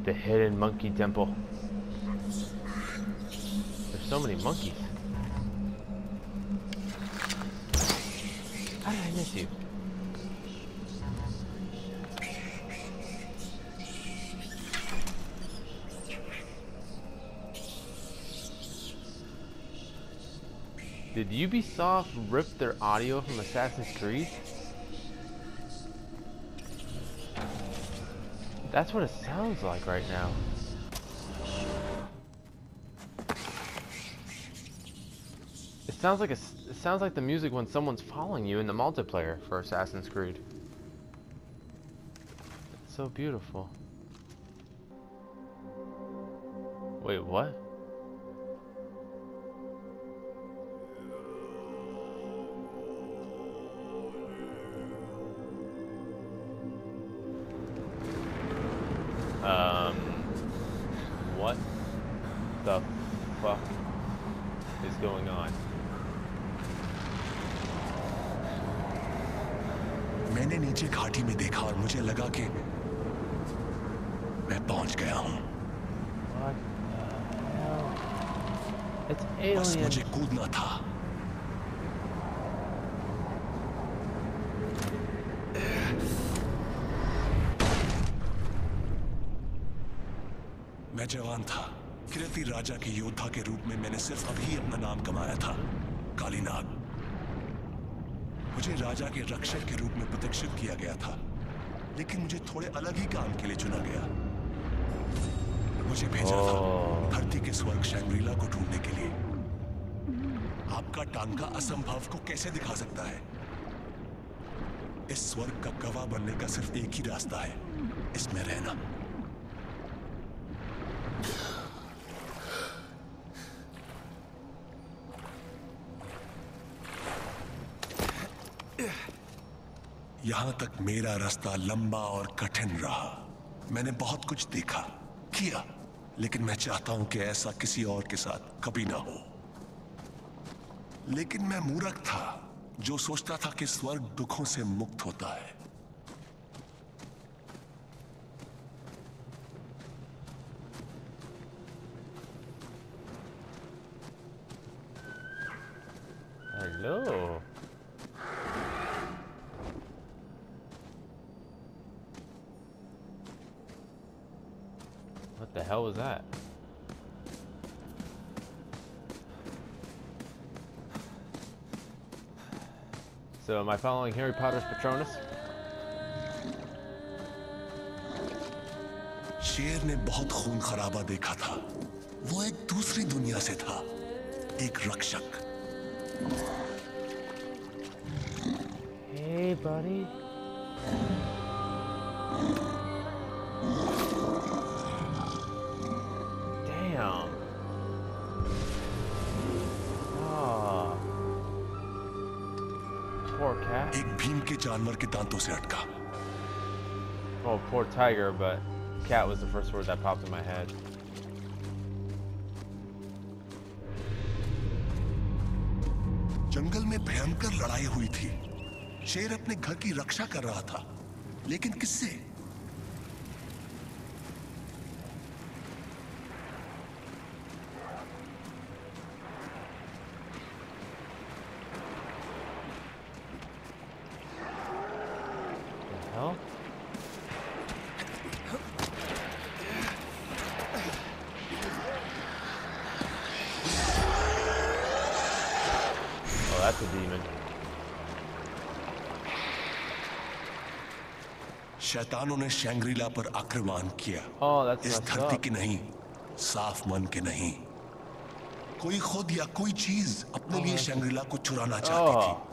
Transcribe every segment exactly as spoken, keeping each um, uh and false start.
The hidden monkey temple. There's so many monkeys. How did I miss you? Did Ubisoft rip their audio from Assassin's Creed? That's what it sounds like right now. It sounds like a, it sounds like the music when someone's following you in the multiplayer for Assassin's Creed. It's so beautiful. Wait, what? Um, what the fuck is going on? मैंने नीचे घाटी में देखा और मुझे लगा कि मैं पहुंच गया हूं। What the hell? It's बस alien. मुझे कूदना था। मैं जवान था। किरती राजा के योद्धा के रूप में मैंने सिर्फ अभी अपना नाम कमाया था, कालीनाग। मुझे राजा के रक्षक के रूप में प्रतिष्ठित किया गया था, लेकिन मुझे थोड़े अलग ही काम के लिए चुना गया। मुझे भेजा था धरती के स्वर्ग शैंग्रीला को ढूंढने के लिए। आपका टांका असंभव को कैसे दिखा सकता है? इस स्वर्ग का गवाह बनने का सिर्फ एक ही रास्ता है, इसमें रहना। यहां तक मेरा रास्ता लंबा और कठिन रहा। मैंने बहुत कुछ देखा, किया, लेकिन मैं चाहता हूं कि ऐसा किसी और के साथ कभी ना हो। लेकिन मैं मूर्ख था जो सोचता था कि स्वर्ग दुखों से मुक्त होता है। Hello. What the hell was that? So am I following Harry Potter's Patronus? शेर ने बहुत खून खराबा देखा था। वो एक दूसरी दुनिया से था, एक रक्षक। Hey, buddy. Damn. Oh. Poor cat. एक भीम के जानवर के दांतों से अटका। Oh, poor tiger, but cat was the first word that popped in my head. जंगल में भयंकर लड़ाई हुई थी। शेर अपने घर की रक्षा कर रहा था, लेकिन किससे? The hell? Oh, that's a demon. शैतानों ने शैंग्रीला पर आक्रमण किया। Oh, that's इस messed धरती up. के नहीं, साफ मन के नहीं। कोई खुद या कोई चीज अपने लिए शैंग्रीला को चुराना चाहती थी। Oh.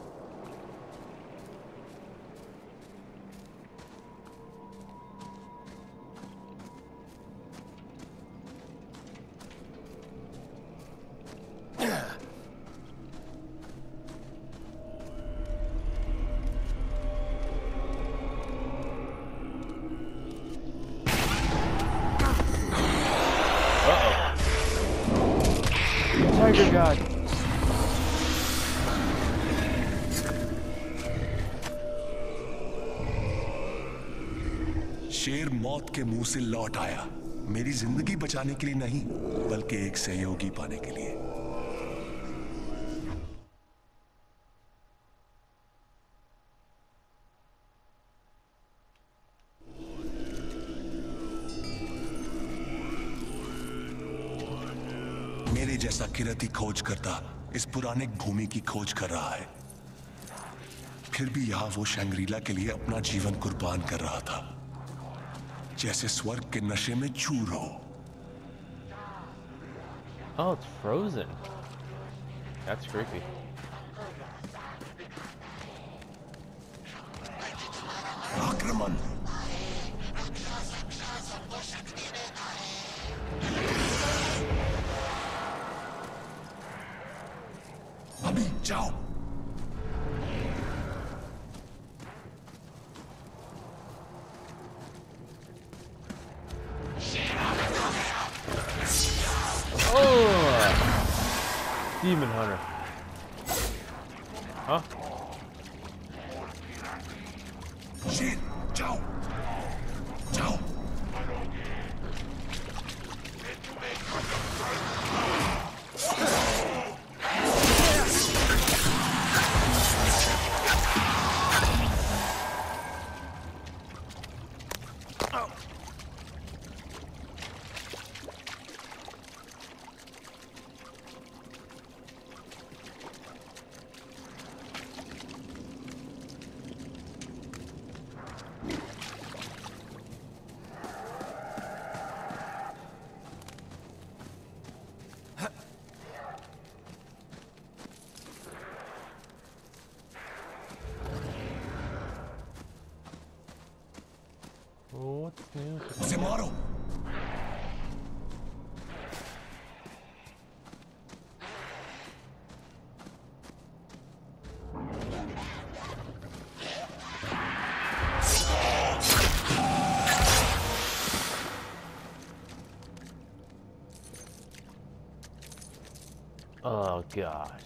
Tiger God. शेर मौत के मुंह से लौट आया, मेरी जिंदगी बचाने के लिए नहीं, बल्कि एक सहयोगी पाने के लिए। मेरे जैसा किरती खोज करता इस पुराने भूमि की खोज कर रहा है। फिर भी यहां वो शंग्रीला के लिए अपना जीवन कुर्बान कर रहा था, जैसे स्वर्ग के नशे में चूर हो। Oh, it's frozen. That's creepy. आक्रमण। अभी जाओ। Demon Hunter. Huh? शेर, जाओ, जाओ। What's new? उसे मारो। Oh God.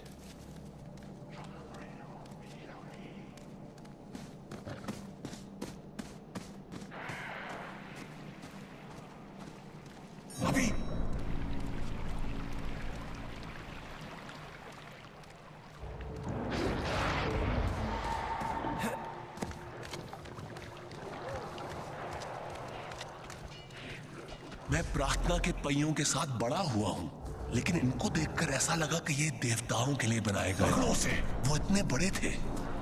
अभी। मैं प्रार्थना के पहियों के साथ बड़ा हुआ हूं, लेकिन इनको देखकर ऐसा लगा कि ये देवताओं के लिए बनाए गए से वो इतने बड़े थे।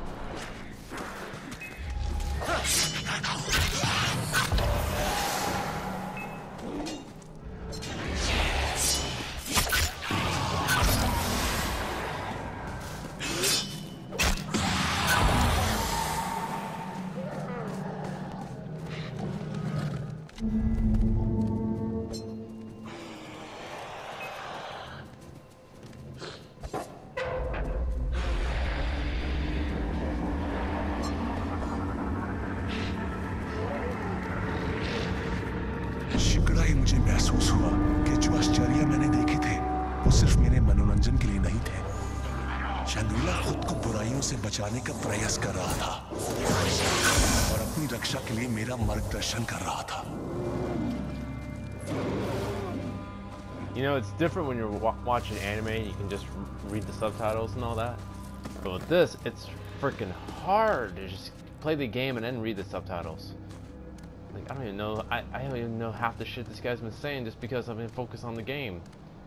शीघ्र ही मुझे महसूस हुआ कि जो आश्चर्य मैंने देखे थे वो सिर्फ मेरे मनोरंजन के लिए नहीं थे। शंग्रीला खुद को बुराइयों से बचाने का प्रयास कर रहा था और अपनी रक्षा के लिए मेरा मार्गदर्शन कर रहा था। You know, it's different when you're wa watching anime and you can just read the subtitles and all that. But with this, it's freaking hard to just play the game and then read the subtitles. Like, I don't even know, I, I don't even know half the shit this guy's been saying just because I've been focused on the game.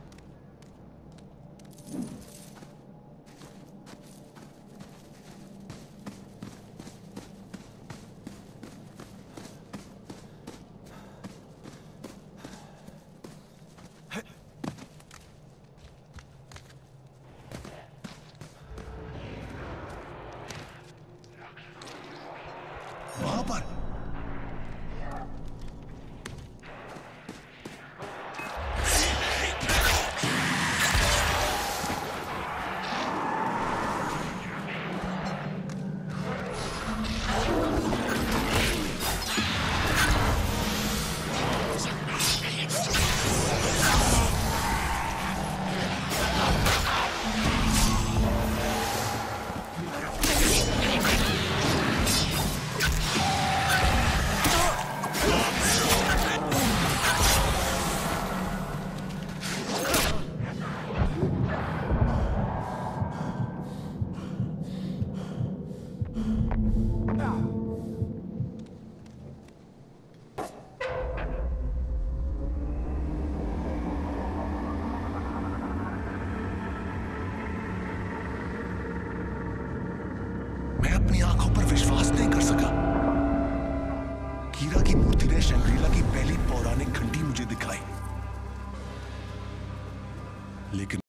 वहां पर मैं अपनी आंखों पर विश्वास नहीं कर सका। कीरा की मूर्ति ने शंग्रीला की पहली पौराणिक घंटी मुझे दिखाई, लेकिन